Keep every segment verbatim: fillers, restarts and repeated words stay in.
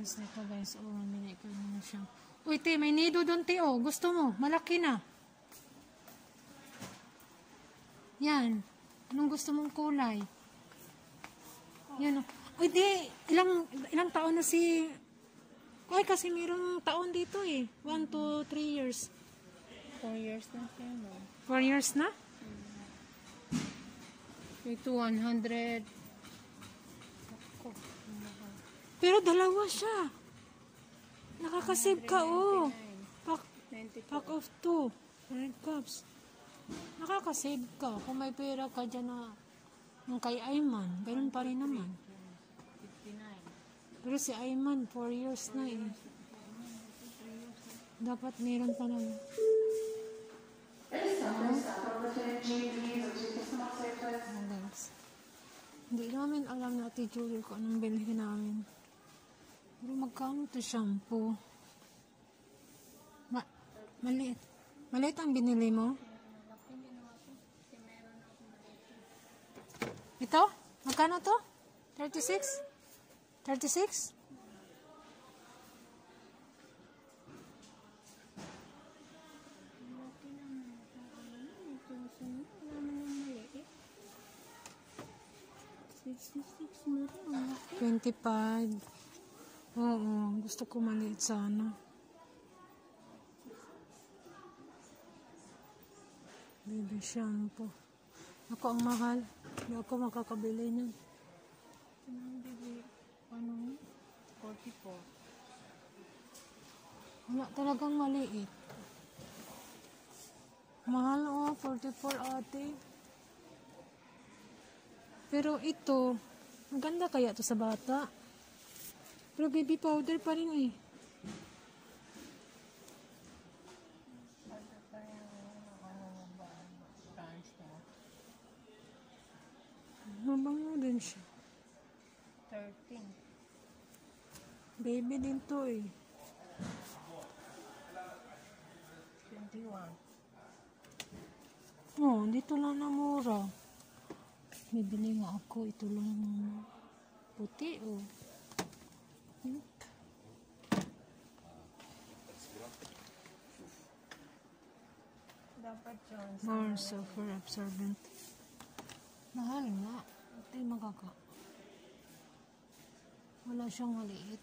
Tapos ito guys, oh, mamili ko na siya. Uy, te, may nido doon, te, oh. Gusto mo? Malaki na. Yan. Anong gusto mong kulay? Yan, oh. Uy, di, ilang, ilang taon na si... Uy, kasi mayroong taon dito, eh. One to three years. Four years na siya, no? Four years na? Ito, one hundred. Pero dalawa siya. Nakakasave ka, oh. Pack, pack of two. Red cups. Nakakasave ka. Kung may pera ka dyan na ng kay Ayman, ganun pa rin naman. Pero si Ayman, four years na eh. Dapat meron pa na. Hindi namin alam na Ate Julie kung anong bilhin namin. Pero magkano ito shampoo? Ma maliit. Maliit ang binili mo? Ito? Magkano to? thirty-six? thirty-six? twenty-five. Oo, gusto ko maliit sana. Baby shampoo. Ako ang mahal. Hindi ako makakabili niyan. Ano? forty-four. Wala talagang maliit. Mahal, oh, forty-four ate. Pero ito, maganda kaya to sa bata. Pero baby powder pa rin eh. Mabango din siya. thirteen. Baby din to eh. twenty-one. Oh, dito lang na mura. Bibili nga ako. Ito lang na puti oh. Hmm. Dapat yun. More sulfur absorbent. Mahal nga. Ito yung magkaka. Wala siyang maliit.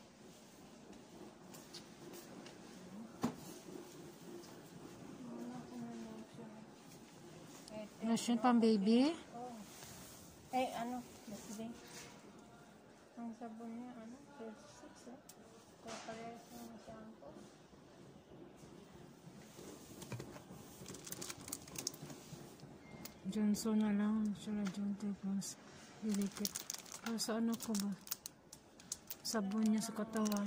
Wala siya pang baby? Oh. Eh, ano? Sige. Ang sabon niya, ano? thirty-six, eh. Kaya parehas ng shampoo. Johnson na lang. Sila Johnson plus delicate. Para sa ano ko ba? Sabon niya sa katawan.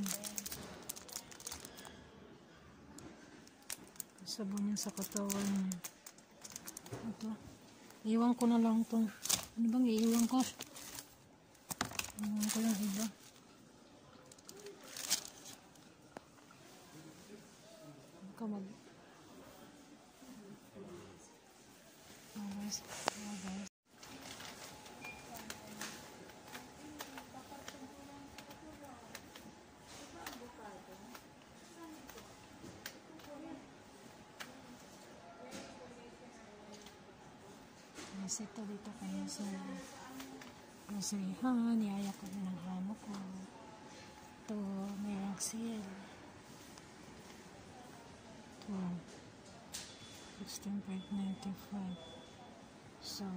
Sabon niya sa katawan niya. Ito. Iwan ko na lang itong. Ano bang iiwan ko? Iwan ko yung iba. Baka mag... Oh guys. Oh guys. Kasi ito dito kaya sa groceryhan, niyaya ko din ang amo ko. Ito, mayroong sale. Ito, sixteen ninety-five. So,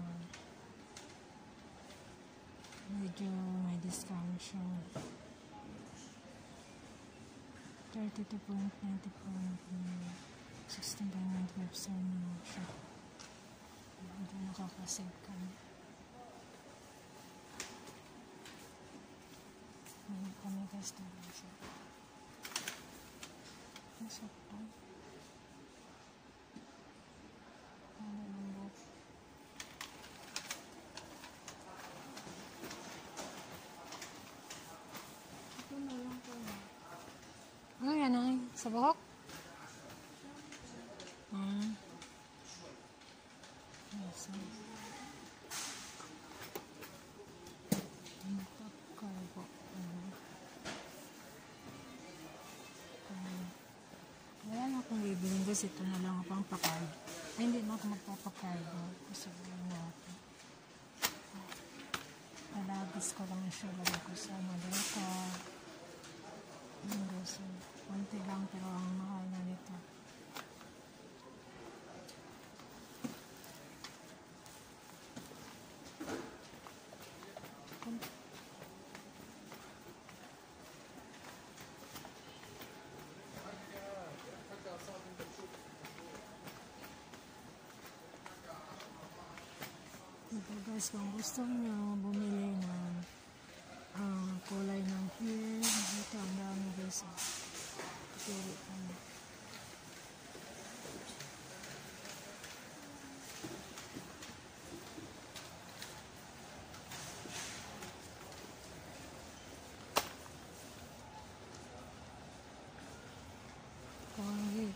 medyo may discount siya. thirty-two ninety-five. sixteen ninety-five sa naman siya. Hindi nakakasave ka. Ano kami guys doon siya. Masok pa. Ano ng buhok. Ito na lang po. Ano yan ay? Sa buhok? Hmm. Yes. Magkakargo. guys, ito na lang ang pang-card. Ay, hindi na ako magpapakard. Gusto ko natin. Palabis ko lang siya. Lagay ko sa malita. Ayan guys. Konti lang pero ang mahal na nito. Ito guys, kung gusto nyo bumili ng uh, kulay ng hair, ito ang dami guys. Pili ko na. Kahit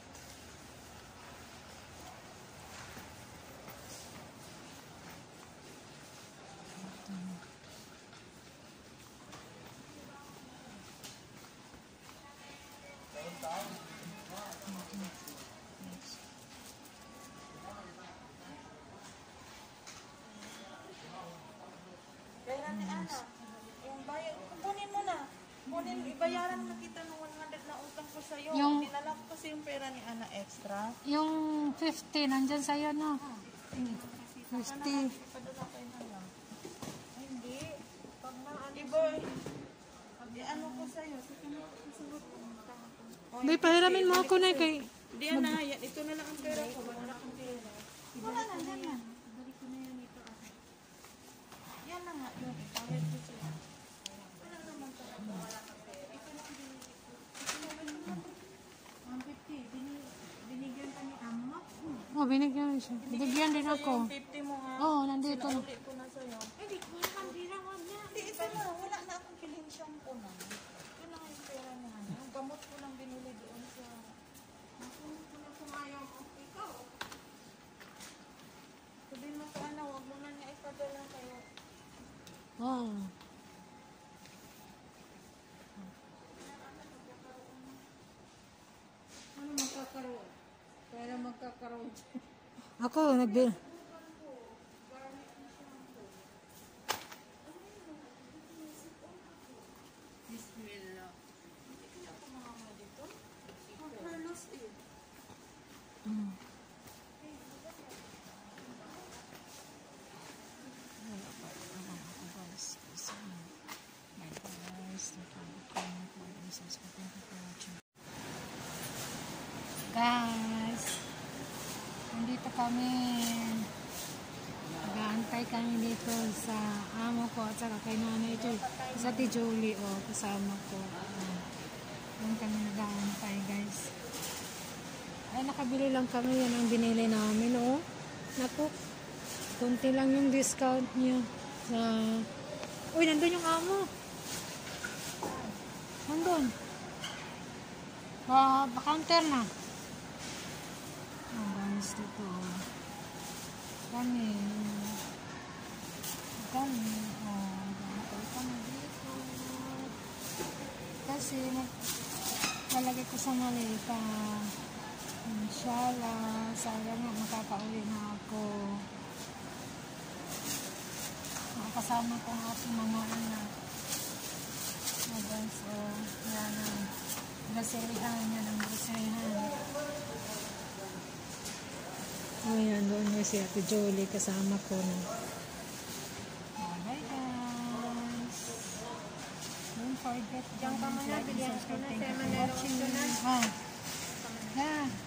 Kaya ni Ana, yung bayad, kunin mo na. Kunin, ibayaran na kita ng one hundred na utang ko sa'yo. Yung- Dinala ko kasi yung pera ni Ana extra. yung fifty, nandyan sa'yo, no? fifty. Ipadala ko yun lang. Ay, hindi. Pag na ano. Iba, ano ko sa'yo. Sige na, susunod ko. May pahiramin mo ako na kay... Hindi yan na, yan. Ito na lang ang pera ko. Wala na akong pera. Wala na, yan na. Balik ko na yan ito. Yan na nga. Yung ibayad ko sa'yo. Wala naman talaga. Wala kang pera. Ito lang binili ko. Ito lang binili ko. one fifty. Bini- Binigyan ka ni Amma. Oh, binigyan rin siya. Binigyan din ako. Yung fifty mo nga. Oo, oh, nandito. Sinauli ko na sa'yo. Hindi, wala kang pera. Wag na. Hindi, ito na. Wala na akong kiling shampoo na. Ito na yung pera niya. Yung gamot ko lang binili doon sa... Nakunin ko na kung ayaw ko. Ikaw. Sabihin mo sa ano, wag mo na niya ipadala kayo. Oh. Ano magkakaroon? Para magkakaroon. Ako, nagbi... Bismillah. Hindi kaya ako makama dito? Carlos eh. Mm. Wala pa. Wala ako guys. Kasi, my guys, nagkakaroon ko ng isang spotting ko. Guys, nandito kami. Nag-aantay kami dito sa amo ko at saka kay nanay ito. Sa Ate Julie, oh, kasama ko. Uh, Doon kami nag-aantay, guys. Ay, nakabili lang kami. Yan ang binili namin, oh. Naku, kunti lang yung discount niya. Sa... Uy, nandun yung amo. Nandun. Ba, ba-counter na. Oh, guys, dito. Kami. Kami. Oh, bakit kami dito. Kasi, nalagay ko sa malita. Inshallah. Sayang nga, makakauwi na ako. Makakasama ko ang aking mga anak. Oh, guys, oh. Yan ang graserihan. Yan ang graserihan. Ayan, doon nga si Ate Jolie kasama ko na. Bye guys. Don't forget. Diyan ka muna, bigyan ko na sa Thank you for Manero watching. ko na. Ah. Yeah.